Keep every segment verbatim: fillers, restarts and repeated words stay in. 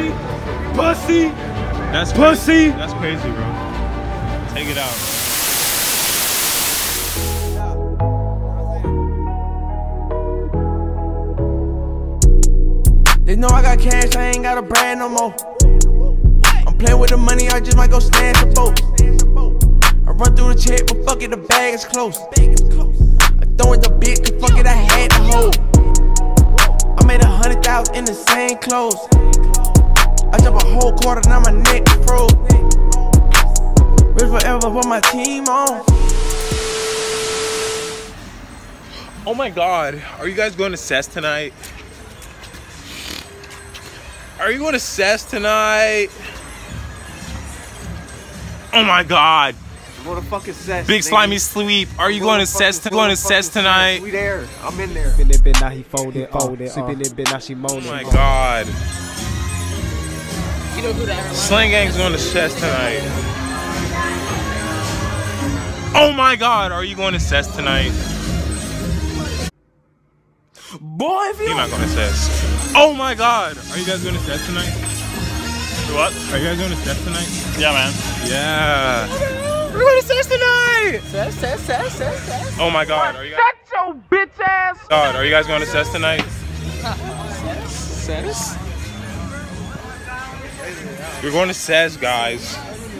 pussy, pussy. That's pussy. Crazy. That's crazy, bro. Take it out. They know I got cash, I ain't got a brand no more. I'm playing with the money, I just might go stand the boat. I run through the check, but fuck it, the bag is close. I throw it the bitch, cause fuck it, I had to hold. I made a hundred thousand in the same clothes. I jump a whole quarter, now my neck froze. Rich forever, put my team on. Oh my God, are you guys going to C E S tonight? Are you going to C E S tonight? Oh my God. Go to fucking C E S. Big slimy sweep. Are you going to C E S? Going to C E S tonight? We there. I'm in there. Been in bed, now he folded, folded. Sleeping in bed, now she moaning. Oh my God. Slang Gang's going to C E S tonight. Oh my God, are you going to C E S tonight? Boy, if you You're not going to C E S. Oh my God, are you guys going to C E S tonight? What? Are you guys going to C E S tonight? Yeah, man. Yeah. We're going to C E S tonight. C E S, C E S, C E S, C E S, C E S. Oh my God, are you guys? Shut your bitch ass. God, are you guys going to C E S tonight? C E S? We're going to C E S, guys.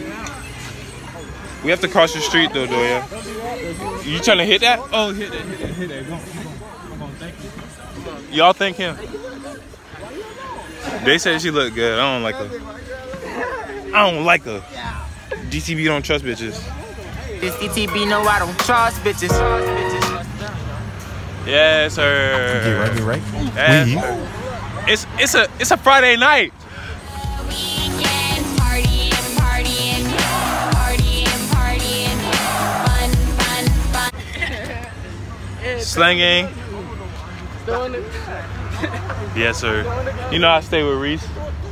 We have to cross the street though, Doya. You trying to hit that? Oh, hit that, hit that, hit that. Go on, come on, thank you. Y'all thank him. They said she looked good. I don't like her. I don't like her. D T B don't trust bitches. This D T B, no, I don't trust bitches. Yes, sir. Get right, get right. Yes, We. sir. It's it's a it's a Friday night. Weekend partying, partying, partying, partying, fun, fun, fun. Slang Gang. Yes, sir. You know I stay with Reese.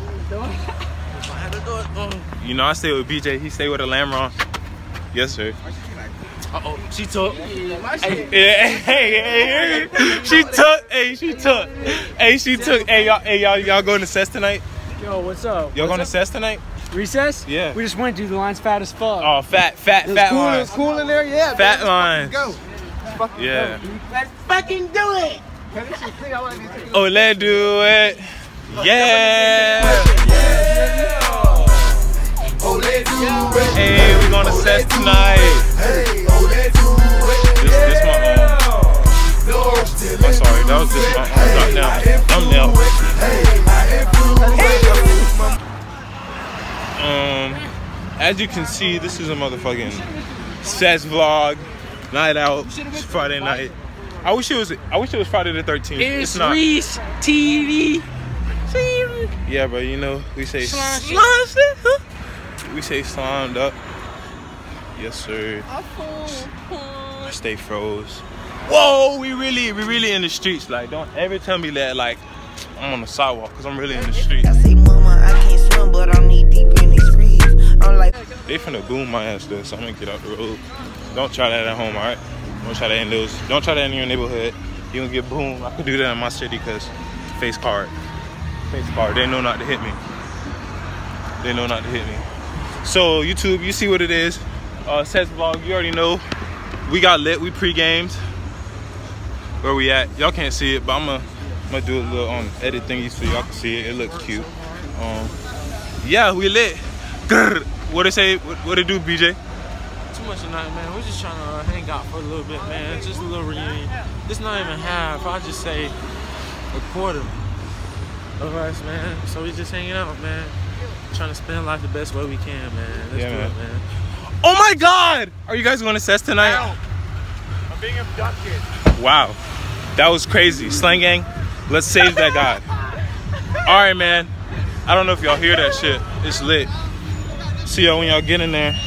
You know I stay with B J. He stay with a Lamron. Yes, sir. Uh oh, she took. Hey, hey, hey, hey, she took. Hey, she took. Hey, she took. Hey, y'all, hey, y'all, y'all going to C E S tonight? Yo, what's up? Y'all going What's to C E S tonight? up? Recess? Yeah. We just went to the line's fat as fuck. Oh, fat, fat, it was fat cool, lines. It was cool in there, yeah. Fat man. lines. Go. Yeah. Let's fucking do it. Oh, let's do it. Yeah. Hey, we're going to C E S tonight. This, this my um. I'm sorry, that was just my um, down thumbnail. Um, as you can see, this is a motherfucking C E S vlog, night out, it's Friday night. I wish it was. I wish it was Friday the thirteenth. It's, It's not. Reese T V. Yeah, but you know we say Slime we say slimed up. Yes, sir. Stay froze. Whoa, we really, we really in the streets. Like, don't ever tell me that like I'm on the sidewalk, cause I'm really in the streets. I say, mama, I can't swim, but I'm knee deep in these streets. I'm like, They finna boom my ass though, so I'm gonna get out the road. Don't try that at home, alright? Don't try that in those. Don't try that in your neighborhood. You gonna get boomed. I could do that in my city, cause face card, face card. They know not to hit me. They know not to hit me. So YouTube, you see what it is. Uh, C E S vlog, you already know. We got lit. We pre-gamed. Where we at? Y'all can't see it, but I'm gonna, I'm gonna do a little um, edit thingy so y'all can see it. It looks cute. Um, yeah, we lit. Grr. What they say? What, what it do, B J? Too much tonight, man. We're just trying to uh, hang out for a little bit, man. Just a little reunion. It's not even half. I just say a quarter of us, man. So we just hanging out, man. Trying to spend life the best way we can, man. Let's Yeah, do man. it, man. Oh my God! Are you guys going to C E S tonight? I'm being abducted. Wow, that was crazy. Slang Gang, let's save that guy. All right, man. I don't know if y'all hear that shit. It's lit. See y'all when y'all get in there.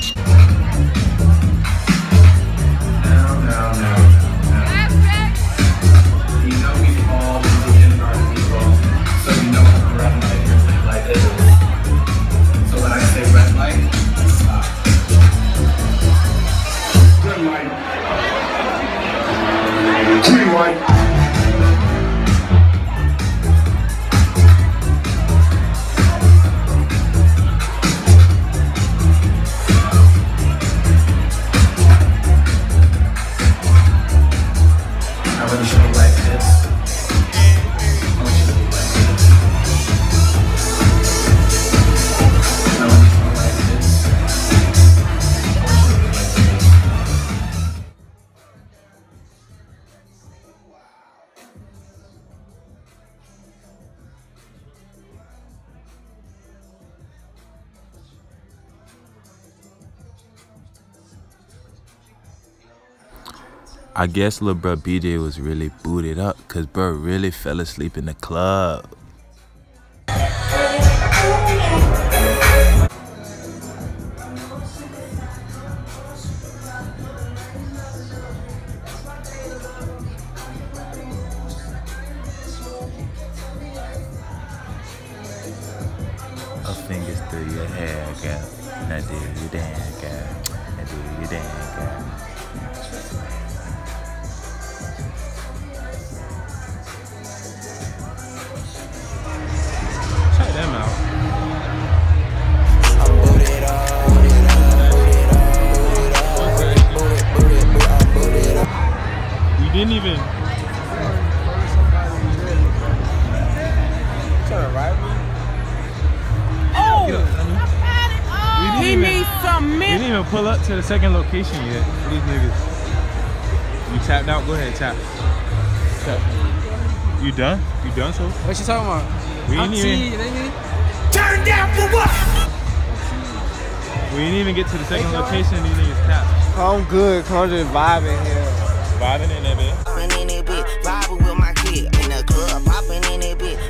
I guess lil' bro B J was really booted up cause bro really fell asleep in the club. Her fingers through your hair, girl. Now do you dance, girl. Now do you dance, girl. Check them out. You didn't even. Trying to ride me? He needs some We mint. didn't even pull up to the second location yet. These niggas. You tapped out? Go ahead, tap. Tap. You done? You done so? What you talking about? We ain't I'm even. see, nigga. Turn down for what? We didn't even get to the second location. These niggas tapped. I'm good. I'm just vibing here. Vibing in that bitch. Popping in that bitch, vibing with my kid in the club, popping in that bitch.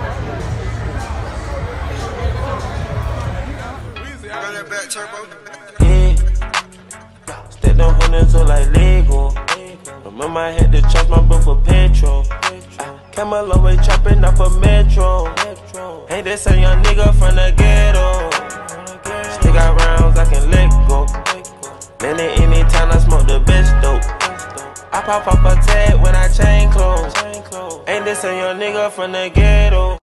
Yeah, step them hundreds up like Lego. Remember I had to charge my bill for petrol. Came a long way chopping up a metro. Ain't this a young nigga from the ghetto? Still got rounds I can let go. Then at any time I smoke the best dope. I pop up a tag when I chain clothes. Ain't this a young nigga from the ghetto?